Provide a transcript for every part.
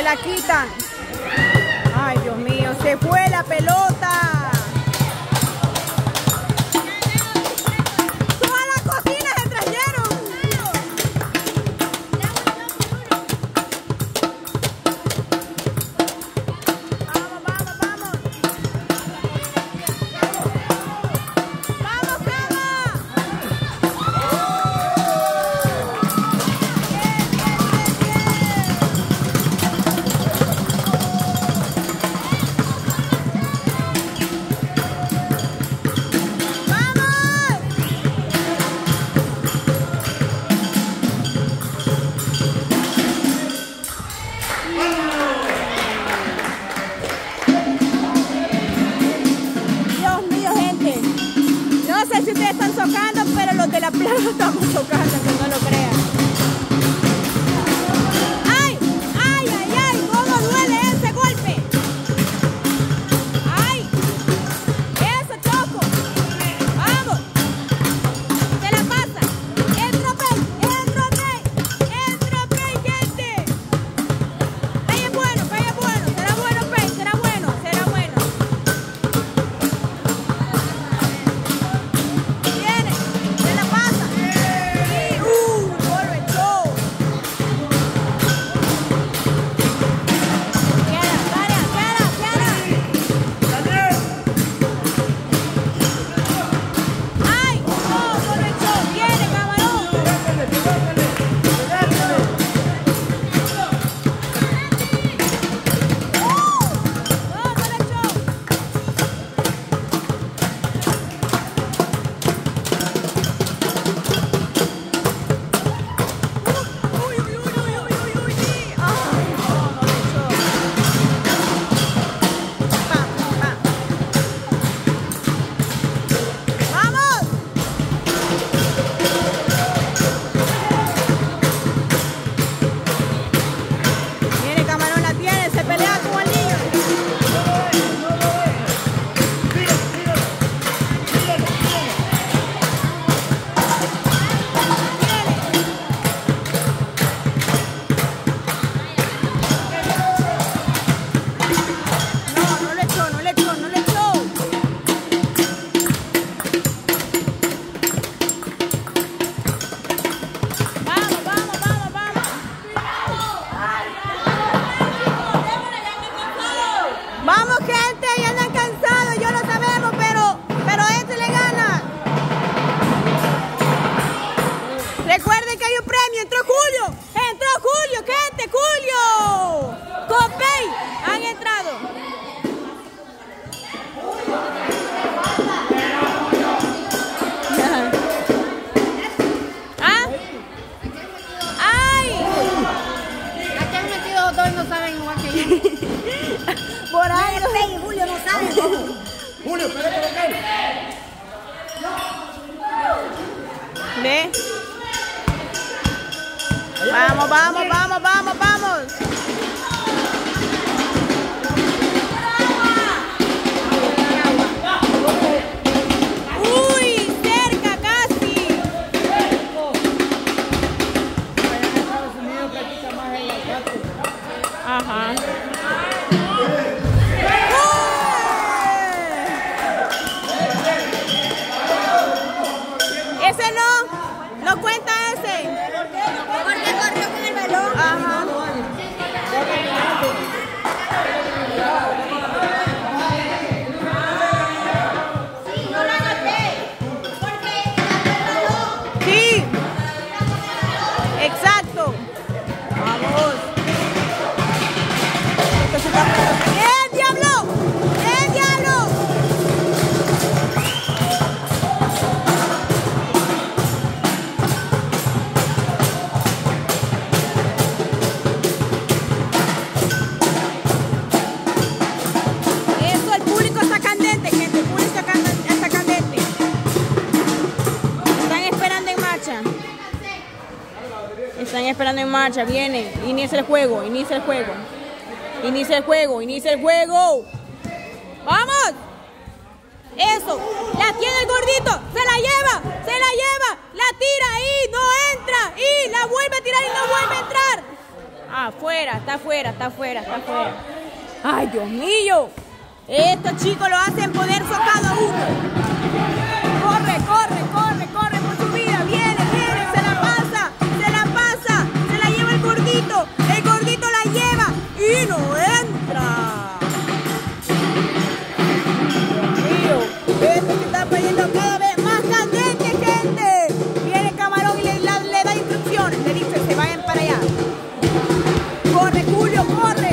la quitan. Ay, Dios mío, se fue la pelota. Pero los de la plaza estamos tocando, que no lo crean. ¡Ay! ¡Ay, ay, ay! ¿Cómo duele ese golpe? ¡Ay! ¡Eso, Choco! ¡Vamos! ¡Se la pasa! ¡Entropey! ¡Gente! Pey es bueno, será bueno, Pey, será bueno. Vamos, gente, ya andan cansados, yo lo sabemos, pero este le gana. Recuerden que hay un premio, entró Julio, gente, Julio. Con Pey han entrado. ¿Ah? ¡Ay! Aquí han metido dos y no saben igual que yo. Por ahí. Pey y Julio no saben. Julio, espérate acá. ¿Ve? Vamos. Uy, cerca casi. Ajá. Ese no cuenta ese. Porque corrió con el balón. Ajá. Sí. Exacto. Vamos. ¡El diablo! ¡El diablo! Están esperando en marcha, viene, inicia el juego. ¡Vamos! Eso, la tiene el gordito, se la lleva, la tira y no entra, y la vuelve a tirar y no vuelve a entrar. Afuera. afuera, está afuera, está afuera, está afuera. ¡Ay, Dios mío! Estos chicos lo hacen poner socado a uno. Corre, corre, corre, corre por su vida. Viene, viene, se la pasa, se la pasa. Se la lleva el gordito la lleva y no entra. Dios mío, esto se está poniendo cada vez más candente, gente. Viene el camarón y le da instrucciones. Le dice, se vayan para allá. Corre, Julio, corre.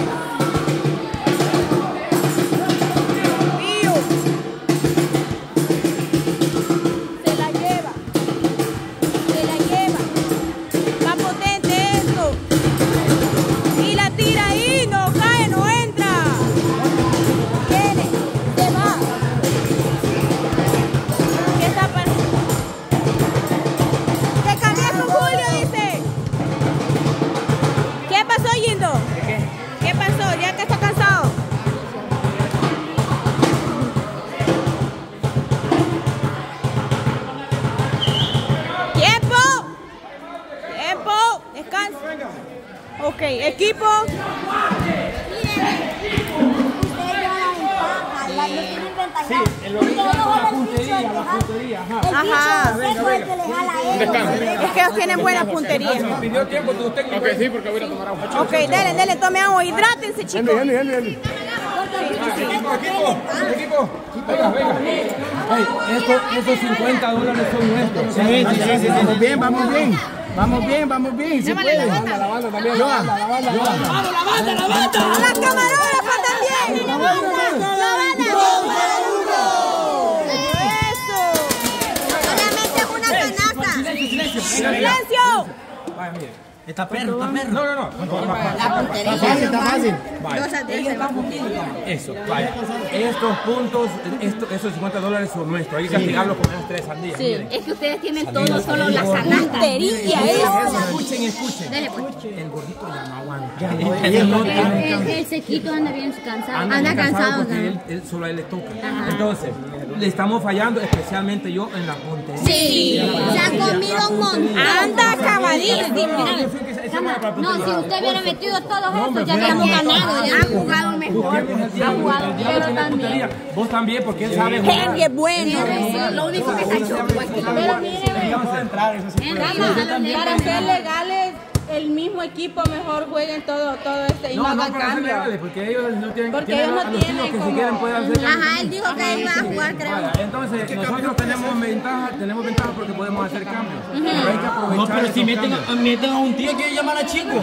Ok, equipo. Sí, el origen la puntería, Ajá. Venga. Es que ellos tienen buena puntería. Me pidió tiempo tu técnico. Ok, sí, porque voy a tomar agua. Ok, dele, tome agua, hidrátense, chicos. Equipo. Venga. Hey, esos $50 son nuestros. Sí. Vamos bien. Se puede. La banda también. La banda. Las camarógrafas también. La banda. Eso. Solamente es una canasta. Silencio. Vaya, mire. Está perro. No. La puntería. Está fácil. Vaya. Eso, vaya. Estos puntos, esos $50 son nuestros. Hay que castigarlos con esas 3 sandías. Sí, es que ustedes tienen todo, solo las canastas. Puntería, Escuchen. Dele, pues. El gordito ya no aguanta. El sequito anda bien cansado. Anda cansado porque él solo a él le toca. Entonces, le estamos fallando, especialmente yo, en la puntería. Sí, se ha comido un montón. Anda acabadísimo. No, si usted hubiera metido todos estos, ya habíamos ganado. Ya han jugado mejor. Ha jugado pero también. Vos también, porque él sabe jugar. Henry es bueno. Lo único que está hecho es que Pero mire, para ser legales, el mismo equipo mejor jueguen todo y no hagan cambio. Porque ellos no tienen Porque ellos no tienen que como... si quieren pueden hacer. Ajá, él dijo que iba a jugar, creo. Entonces, nosotros tenemos ventaja porque podemos hacer cambios. Pero hay que aprovechar. No, pero si meten a un tío que llamar a chico.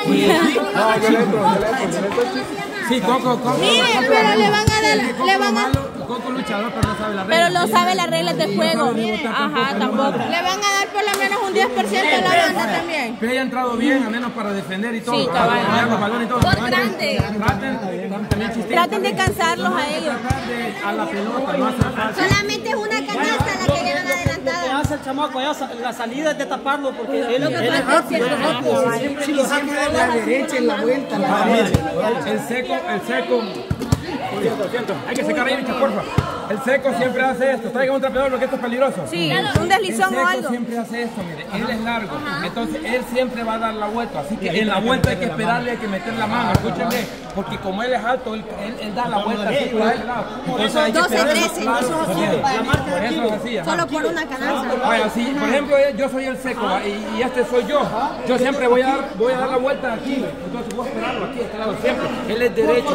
Sí, Coco. Miren, pero le van a dar, Coco luchador, pero no sabe la regla. pero no sabe las reglas del juego. Ajá, tampoco. Le van a dar por lo menos un 10% a la banda también. Pero haya entrado bien, al menos para defender y todo. Sí, está bien. Para los balones y todo. Por grande. Traten de cansarlos a ellos. A la pelota, no hace falta. Solamente es una canasta la que llevan adelantada. Hace el chamaco, la salida es de taparlo porque él es rápido. Si lo saca de la derecha en la vuelta. El seco. Hay que secar ahí, porfa. El seco siempre hace esto. Traiga un trapeador porque esto es peligroso. Sí, un deslizón o El algo. seco siempre hace esto, mire. Él es largo. Entonces, él siempre va a dar la vuelta. Así que en la vuelta hay que esperarle, hay que meter la mano. Escúchenme. Porque como él es alto, él da la vuelta así por el lado. Entonces hay que 12, esperarle. 13. Por eso es así. Solo por una canasta. Vaya, si, por ejemplo, yo soy el seco y este soy yo. Yo siempre voy a dar la vuelta aquí. Entonces voy a esperarlo aquí, a este lado siempre. Él es derecho.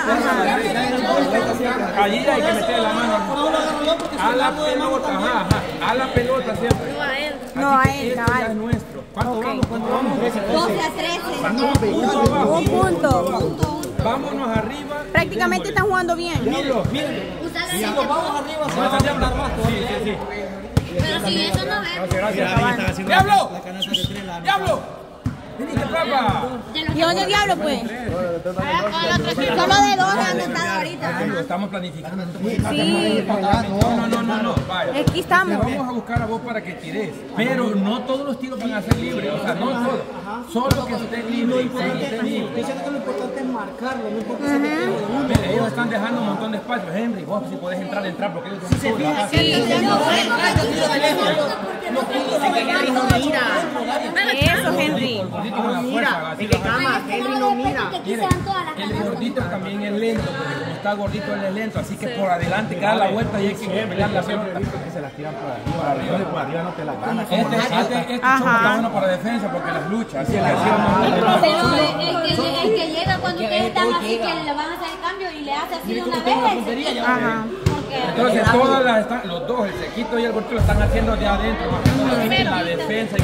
Allí hay que meter la mano a la pelota, a la pelota siempre. No a él, Este ya es nuestro. ¿Cuánto vamos? 12 a 13. Un punto. Vámonos arriba. Prácticamente están jugando bien. Diablo, Ustedes si nos vamos arriba se va a tardar más. Sí. pero si eso no es. Gracias. ¡Diablo! ¡Diablo! ¡Viniste, papá! ¿Y dónde diablo, pues? Solo de 2 han estado ahorita. Estamos planificando. Sí. No. Vaya. Aquí estamos. Te vamos a buscar a vos para que tires. Pero no todos los tiros van a ser libres. O sea, no todos. Solo que estén libres. Lo importante es marcarlo. No importa si Mire, ellos están dejando un montón de espacio. Henry, vos si podés entrar porque ellos Sí. Eso, Henry. No mira, es que cama, Henry no mira. El gordito también es lento, porque como está gordito él es lento, así que por adelante cada la vuelta y hay que pegar la pelota. Que se las tiran por arriba, por arriba no te las ganas. Este choco está bueno para defensa porque las luchas, así es que Pero el que llega cuando ustedes están así, que le van a hacer el cambio y le hace así de una vez. Ajá. entonces todas las están, los dos, el sequito y el gordito lo están haciendo de adentro, la defensa y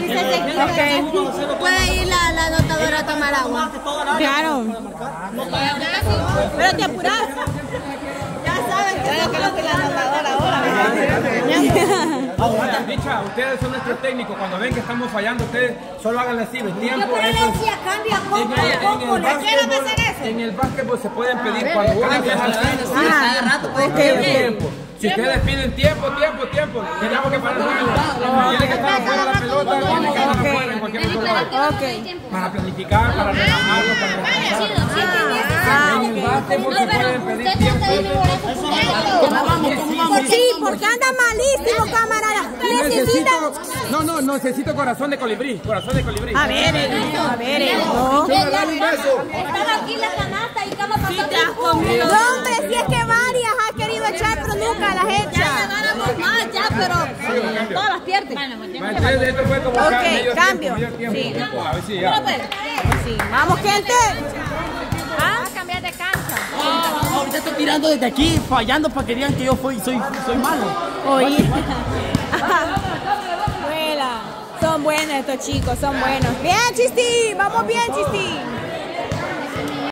Puede ir la anotadora a tomar agua. Claro. Pero te apuras. Ya saben que es lo que la anotadora ahora. Dicha, ustedes son nuestros técnicos, cuando ven que estamos fallando, ustedes solo hagan así, el tiempo. Yo le decía, cambia poco. En el básquetbol se pueden pedir cuando uno empieza al tiempo. Si ustedes piden tiempo, tenemos que parar tiene que estar afuera la pelota, tiene que estar afuera en cualquier momento. Para planificar, para relajarlo, para relajarlo. En el básquetbol se pueden pedir tiempo. Sí, porque anda malísimo, camarada. Necesito corazón de colibrí, A ver, no. Estaba aquí la canasta y cama pasó. No, hombre, si es que varias ha querido echar, pero nunca las echa. Ya ganamos más, ya, pero todas las pierden. Ok, cambio. Sí. Sí. Vamos, gente. Ah, cambiar de cancha. Ahorita estoy tirando desde aquí, fallando para que digan que yo soy malo. Oye. Vuela. Son buenos estos chicos, son buenos. Bien, Chisti. Vamos bien, Chisti.